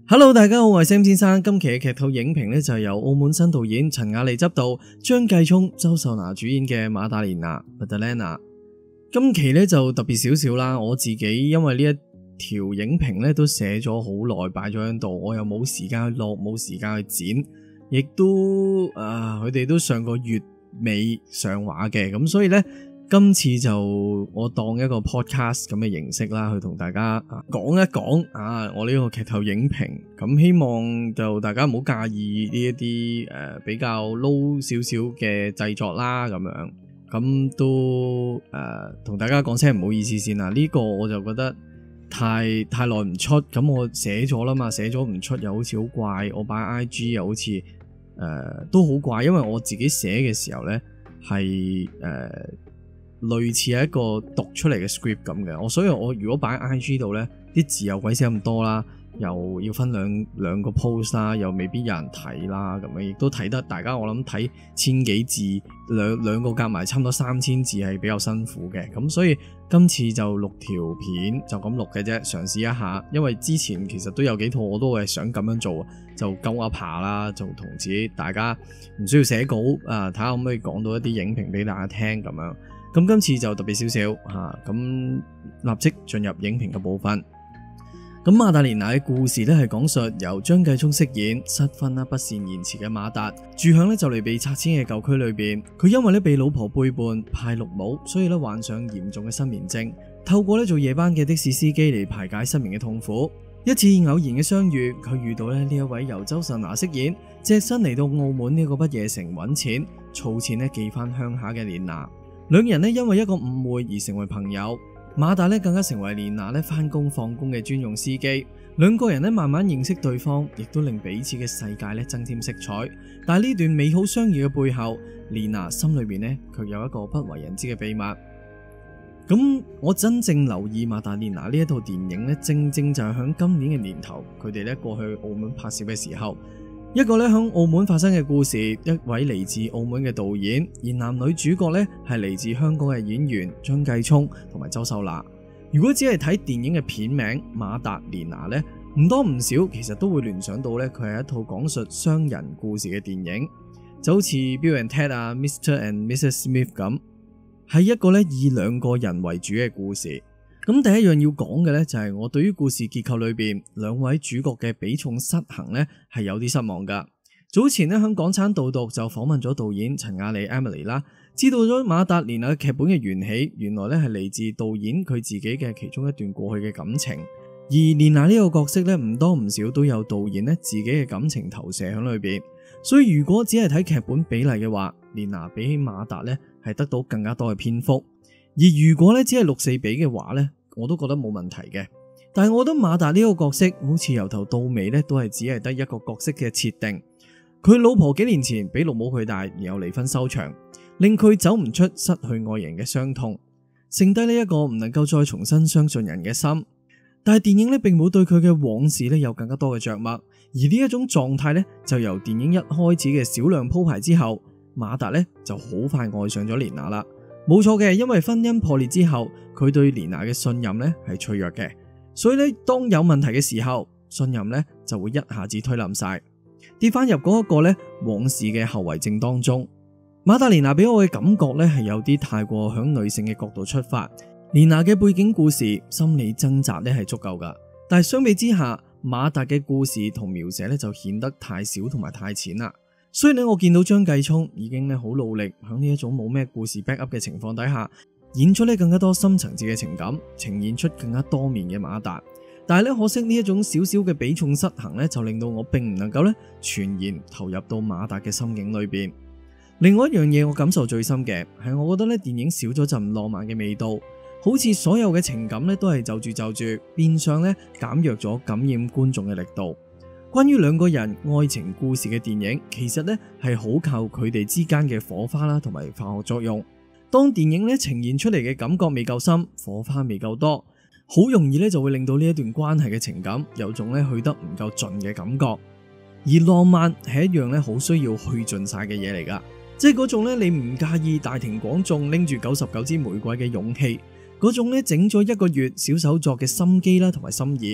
Hello， 大家好，我係 Sam 先生。今期嘅劇透影評呢，就係由澳門新導演陳雅莉執導，張繼聰、周秀娜主演嘅馬達蓮娜 Madalena。今期呢就特別少少啦，我自己因為呢一條影評呢都寫咗好耐，擺咗喺度，我又冇時間去錄，冇時間去剪，亦都佢哋都上個月尾上畫嘅，咁所以呢，今次就我當一個 podcast 咁嘅形式啦，去同大家講一講我呢個劇透影評，咁希望就大家唔好介意呢一啲比較 low 少少嘅製作啦，咁樣咁都同大家講聲唔好意思先啦。呢個我就覺得太耐唔出，咁我寫咗啦嘛，寫咗唔出又好似好怪，我擺 IG 又好似都好怪，因為我自己寫嘅時候呢係類似係一個讀出嚟嘅 script 咁嘅，所以我如果擺 IG 度呢啲字又鬼死咁多啦，又要分兩個 post 啦，又未必有人睇啦，咁樣亦都睇得大家我諗睇千幾字，兩個夾埋差唔多3000字係比較辛苦嘅，咁所以今次就錄條片就咁錄嘅啫，嘗試一下，因為之前其實都有幾套我都係想咁樣做，就鳩下爬啦，就同自己大家唔需要寫稿睇下可唔可以講到一啲影評俾大家聽咁樣。咁今次就特別少少咁立即進入影評嘅部分。咁馬達蓮娜嘅故事呢係講述由張繼聰飾演失婚不善言辭嘅馬達，住響就嚟被拆遷嘅舊區裏邊。佢因為被老婆背叛派綠帽，所以患上嚴重嘅失眠症。透過做夜班嘅的士司機嚟排解失眠嘅痛苦。一次偶然嘅相遇，佢遇到呢一位由周秀娜飾演隻身嚟到澳門呢個不夜城揾錢，儲錢寄翻鄉下嘅蓮娜。兩人因為一個誤會而成為朋友，馬達更加成為蓮娜返工放工嘅專用司機。兩個人慢慢認識對方，亦都令彼此嘅世界增添色彩。但係呢段美好相遇嘅背後，蓮娜心裏邊卻有一個不為人知嘅秘密。咁我真正留意馬達蓮娜呢一套電影正正就係響今年嘅年頭，佢哋過去澳門拍攝嘅時候。一個響澳門發生嘅故事，一位嚟自澳門嘅導演，而男女主角係嚟自香港嘅演員張繼聰同埋周秀娜。如果只係睇電影嘅片名馬達蓮娜唔多唔少其實都會聯想到佢係一套講述雙人故事嘅電影，就好似 Bill and Ted Mr. and Mrs. Smith 咁，係一個以兩個人為主嘅故事。咁第一樣要講嘅就係我對於故事結構裏邊兩位主角嘅比重失衡係有啲失望噶。早前響港產導讀就訪問咗導演陳雅莉 Emily 啦，知道咗馬達蓮娜嘅劇本嘅緣起，原來係嚟自導演佢自己嘅其中一段過去嘅感情。而蓮娜呢個角色唔多唔少都有導演自己嘅感情投射喺裏邊，所以如果只係睇劇本比例嘅話，蓮娜比起馬達係得到更加多嘅篇幅。而如果只係6:4比嘅話我都覺得冇問題嘅。但係我覺得馬達呢個角色好似由頭到尾都係只係得一個角色嘅設定。佢老婆幾年前俾綠帽佢戴，然後離婚收場，令佢走唔出失去愛人嘅傷痛，剩低呢一個唔能夠再重新相信人嘅心。但係電影並冇對佢嘅往事有更加多嘅着墨，而呢一種狀態就由電影一開始嘅少量鋪排之後，馬達就好快愛上咗蓮娜啦。冇錯嘅，因為婚姻破裂之後，佢對蓮娜嘅信任係脆弱嘅，所以當有問題嘅時候，信任就會一下子推冧晒，跌翻入嗰一個往事嘅後遺症當中。馬達蓮娜俾我嘅感覺係有啲太過響女性嘅角度出發，蓮娜嘅背景故事、心理掙扎係足夠噶，但係相比之下，馬達嘅故事同描寫就顯得太少同埋太淺啦。所以我見到張繼聰已經好努力喺呢一種冇咩故事 back up 嘅情況底下，演出更加多深層次嘅情感，呈現出更加多面嘅馬達。但係可惜呢一種少少嘅比重失衡就令到我並唔能夠全然投入到馬達嘅心境裏邊。另外一樣嘢我感受最深嘅係，我覺得電影少咗陣浪漫嘅味道，好似所有嘅情感都係就住，變相減弱咗感染觀眾嘅力度。關於兩個人愛情故事嘅電影，其實係好靠佢哋之間嘅火花啦，同埋化學作用。當電影呈現出嚟嘅感覺未夠深，火花未夠多，好容易就會令到呢一段關係嘅情感有種去得唔夠盡嘅感覺。而浪漫係一樣好需要去盡晒嘅嘢嚟噶，即係嗰種你唔介意大庭廣眾拎住99支玫瑰嘅勇氣，嗰種整咗1個月小手作嘅心機啦，同埋心意。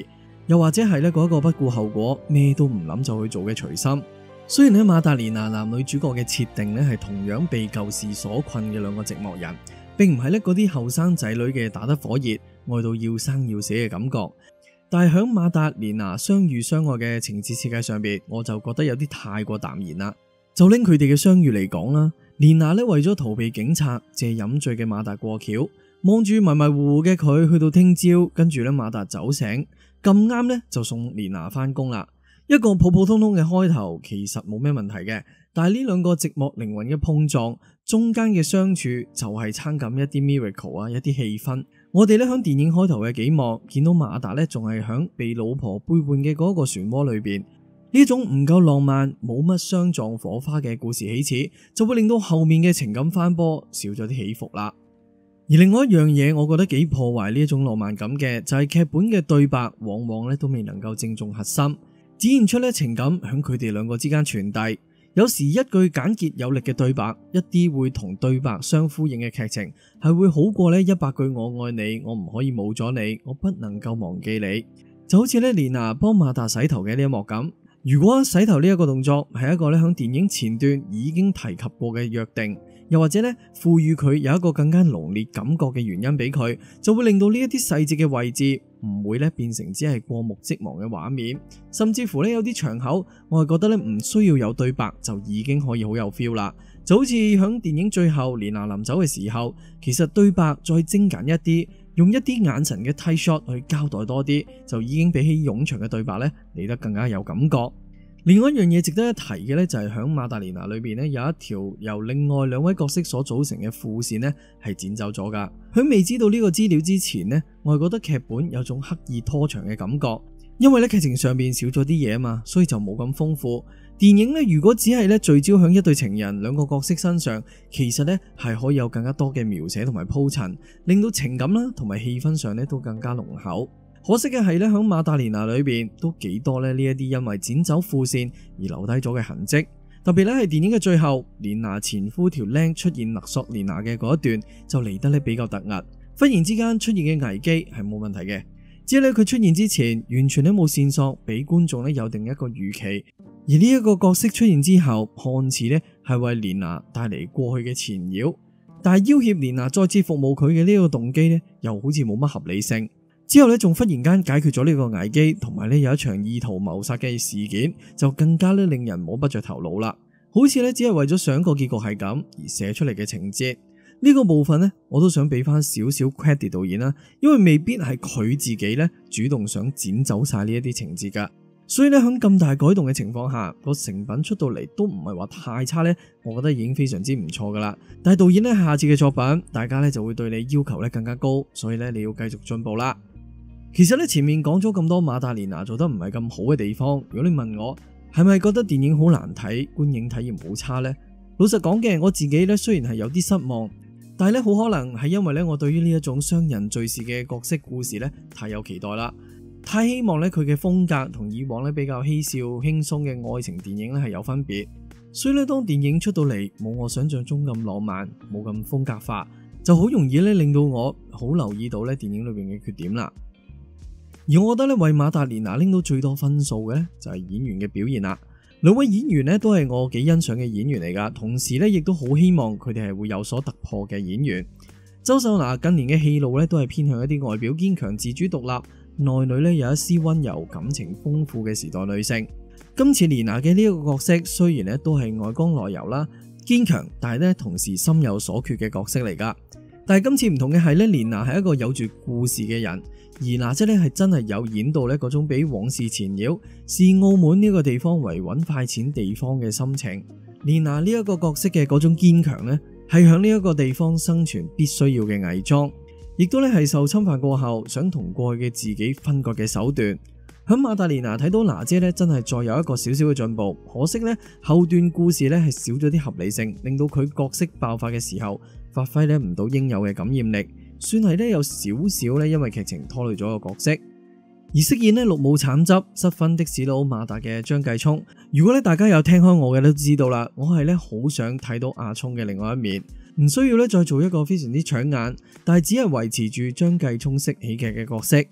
又或者係呢嗰一個不顧後果咩都唔諗就去做嘅隨心。雖然呢馬達蓮娜男女主角嘅設定呢係同樣被舊事所困嘅兩個寂寞人，並唔係呢嗰啲後生仔女嘅打得火熱愛到要生要死嘅感覺。但係響馬達蓮娜相遇相愛嘅情節設計上邊，我就覺得有啲太過淡然啦。就拎佢哋嘅相遇嚟講啦，蓮娜呢為咗逃避警察，借飲醉嘅馬達過橋，望住迷迷糊糊嘅佢去到聽朝，跟住呢馬達走醒，咁啱呢就送蓮娜返工啦。一個普普通通嘅開頭其實冇咩問題嘅，但係呢兩個寂寞靈魂嘅碰撞，中間嘅相處就係摻緊一啲 miracle 啊，一啲氣氛。我哋咧響電影開頭嘅幾幕見到馬達咧仲係響被老婆背叛嘅嗰個漩渦裏邊，呢種唔夠浪漫、冇乜相撞火花嘅故事起始，就會令到後面嘅情感翻波少咗啲起伏啦。而另外一樣嘢，我覺得幾破壞呢一種浪漫感嘅，就係劇本嘅對白往往咧都未能夠正中核心。展現出咧情感響佢哋兩個之間傳遞，有時一句簡潔有力嘅對白，一啲會同對白相呼應嘅劇情，係會好過呢100句我愛你，我唔可以冇咗你，我不能夠忘記你。就好似咧蓮娜幫馬達洗頭嘅呢一幕咁，如果洗頭呢一個動作係一個咧響電影前段已經提及過嘅約定，又或者咧賦予佢有一個更加濃烈感覺嘅原因俾佢，就會令到呢一啲細節嘅位置唔會咧變成只係過目即忘嘅畫面，甚至乎咧有啲場口我係覺得咧唔需要有對白就已經可以好有 feel 啦。就好似響電影最後蓮娜臨走嘅時候，其實對白再精簡一啲，用一啲眼神嘅 tight shot 去交代多啲，就已經比起冗長嘅對白咧嚟得更加有感覺。另外一樣嘢值得一提嘅呢，就係響馬達蓮娜裏邊呢，有一條由另外兩位角色所組成嘅副線呢係剪走咗噶。響未知道呢個資料之前呢，我係覺得劇本有種刻意拖長嘅感覺，因為呢劇情上面少咗啲嘢啊嘛，所以就冇咁豐富。電影呢，如果只係呢聚焦響一對情人兩個角色身上，其實呢係可以有更加多嘅描寫同埋鋪陳，令到情感啦同埋氣氛上呢都更加濃厚。可惜嘅係咧，響馬達蓮娜裏邊都幾多咧呢一啲因為剪走副線而留低咗嘅痕跡。特別咧係電影嘅最後，蓮娜前夫條僆出現勒索蓮娜嘅嗰一段就嚟得咧比較突兀。忽然之間出現嘅危機係冇問題嘅，只係咧佢出現之前完全都冇線索俾觀眾咧有定一個預期。而呢一個角色出現之後，看似咧係為蓮娜帶嚟過去嘅纏繞，但係要挾蓮娜再次服務佢嘅呢個動機咧，又好似冇乜合理性。之後咧，仲忽然間解決咗呢個危機，同埋咧有一場意圖謀殺嘅事件，就更加咧令人摸不着頭腦啦。好似咧只係為咗想個結局係咁而寫出嚟嘅情節。呢個部分呢，我都想俾翻少少 credit 導演啦，因為未必係佢自己咧主動想剪走晒呢一啲情節噶。所以咧喺咁大改動嘅情況下，個成品出到嚟都唔係話太差咧，我覺得已經非常之唔錯噶啦。但係導演咧下次嘅作品，大家咧就會對你要求咧更加高，所以咧你要繼續進步啦。其實咧前面講咗咁多馬達蓮娜做得唔係咁好嘅地方，如果你問我係咪覺得電影好難睇，觀影體驗好差呢？老實講嘅，我自己咧雖然係有啲失望，但係咧好可能係因為咧我對於呢一種雙人敘事嘅角色故事咧太有期待啦，太希望咧佢嘅風格同以往咧比較嬉笑輕鬆嘅愛情電影咧係有分別，所以咧當電影出到嚟冇我想象中咁浪漫，冇咁風格化，就好容易咧令到我好留意到咧電影裏邊嘅缺點啦。而我覺得咧為馬達蓮娜拎到最多分數嘅咧就係演員嘅表現啦。兩位演員咧都係我幾欣賞嘅演員嚟噶，同時咧亦都好希望佢哋係會有所突破嘅演員。周秀娜近年嘅戲路咧都係偏向一啲外表堅強、自主獨立，內裏咧有一絲溫柔、感情豐富嘅時代女性。今次蓮娜嘅呢一個角色雖然咧都係外剛內柔啦、堅強，但係咧同時心有所缺嘅角色嚟噶。但係今次唔同嘅係咧，蓮娜係一個有住故事嘅人。而娜姐咧係真係有演到咧嗰種俾往事纏繞，視澳門呢個地方為揾快錢地方嘅心情。蓮娜呢一個角色嘅嗰種堅強呢，係響呢一個地方生存必須要嘅偽裝，亦都咧係受侵犯過後想同過去嘅自己分割嘅手段。響馬達蓮娜睇到娜姐咧真係再有一個少少嘅進步，可惜咧後段故事咧係少咗啲合理性，令到佢角色爆發嘅時候發揮咧唔到應有嘅感染力。算係咧有少少咧因為劇情拖累咗個角色。而飾演咧綠帽慘汁失分的士佬馬達嘅張繼聰，如果咧大家有聽開我嘅都知道啦，我係咧好想睇到阿聰嘅另外一面，唔需要咧再做一個非常之搶眼，但係只係維持住張繼聰式喜劇嘅角色。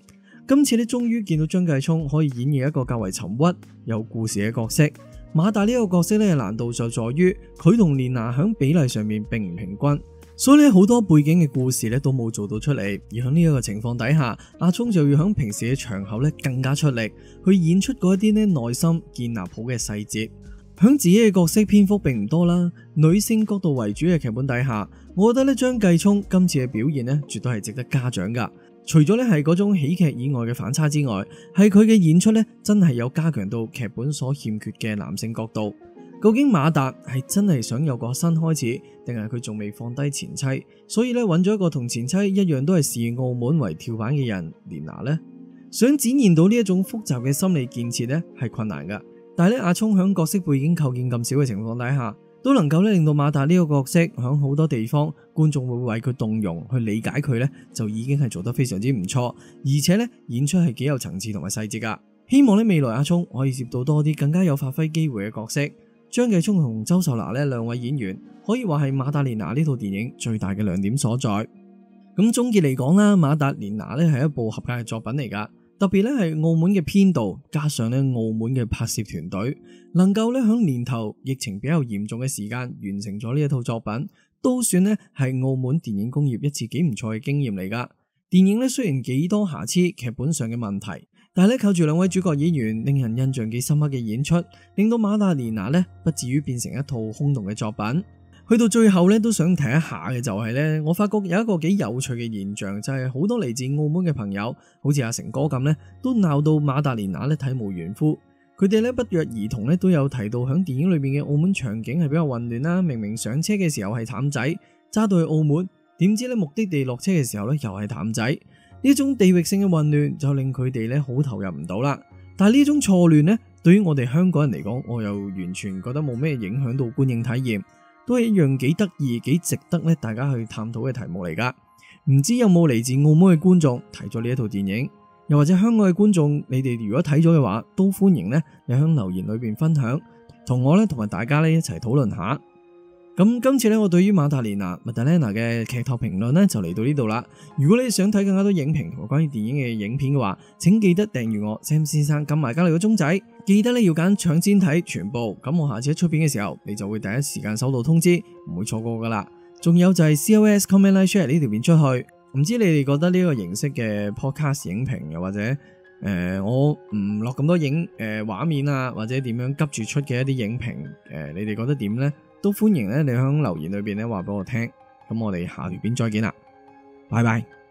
今次咧終於見到張繼聰可以演繹一個較為沉鬱有故事嘅角色。馬達呢個角色咧難度就在於佢同蓮娜響比例上面並唔平均，所以咧好多背景嘅故事咧都冇做到出嚟。而響呢一個情況底下，阿聰就要響平時嘅場口咧更加出力去演出嗰一啲咧內心建立好嘅細節。響自己嘅角色篇幅並唔多啦，女性角度為主嘅劇本底下，我覺得咧張繼聰今次嘅表現咧絕對係值得嘉獎噶。除咗咧係嗰種喜劇以外嘅反差之外，係佢嘅演出咧真係有加強到劇本所欠缺嘅男性角度。究竟馬達係真係想有個新開始，定係佢仲未放低前妻，所以咧揾咗一個同前妻一樣都係視澳門為跳板嘅人蓮娜呢？想展現到呢一種複雜嘅心理建設咧係困難噶。但係咧，阿聰響角色背景構建咁少嘅情況底下，都能夠咧令到馬達呢個角色響好多地方，觀眾會為佢動容去理解佢咧，就已經係做得非常之唔錯，而且咧演出係幾有層次同埋細節噶。希望咧未來阿聰可以接到多啲更加有發揮機會嘅角色。張繼聰同周秀娜呢兩位演員，可以話係馬達蓮娜呢套電影最大嘅亮點所在。咁總結嚟講啦，馬達蓮娜咧係一部合格嘅作品嚟噶。特別咧係澳門嘅編導，加上咧澳門嘅拍攝團隊，能夠咧響年頭疫情比較嚴重嘅時間完成咗呢一套作品，都算咧係澳門電影工業一次幾唔錯嘅經驗嚟噶。電影咧雖然幾多瑕疵，劇本上嘅問題，但係咧靠住兩位主角演員令人印象幾深刻嘅演出，令到馬達蓮娜咧不至於變成一套空洞嘅作品。去到最後咧，都想提一下嘅就係咧，我發覺有一個幾有趣嘅現象，就係好多嚟自澳門嘅朋友，好似阿成哥咁咧，都鬧到馬達蓮娜咧體無完膚。佢哋咧不約而同咧都有提到，響電影裏邊嘅澳門場景係比較混亂啦。明明上車嘅時候係淡仔，揸到去澳門，點知咧目的地落車嘅時候咧又係淡仔。呢種地域性嘅混亂就令佢哋咧好投入唔到啦。但係呢種錯亂咧，對於我哋香港人嚟講，我又完全覺得冇咩影響到觀影體驗。都係一樣幾得意、幾值得咧大家去探討嘅題目嚟噶。唔知有冇嚟自澳門嘅觀眾睇咗呢一套電影，又或者香港嘅觀眾，你哋如果睇咗嘅話，都歡迎咧你喺留言裏邊分享，同我咧同埋大家咧一齊討論下。咁今次咧我對於馬達蓮娜 Madalena 嘅劇透評論咧就嚟到呢度啦。如果你想睇更加多影評同埋關於電影嘅影片嘅話，請記得訂閱我 Sam 先生，撳埋隔籬個鐘仔，記得咧要揀搶先睇全部，咁我下次一出片嘅時候，你就會第一時間收到通知，唔會錯過噶啦。仲有就係 COS Comment Like Share 呢條片出去，唔知你哋覺得呢個形式嘅 podcast 影評，又或者我唔落咁多畫面啊，或者點樣急住出嘅一啲影評，你哋覺得點呢？都歡迎咧，你喺留言裏邊咧話俾我聽。咁我哋下條片再見啦，拜拜。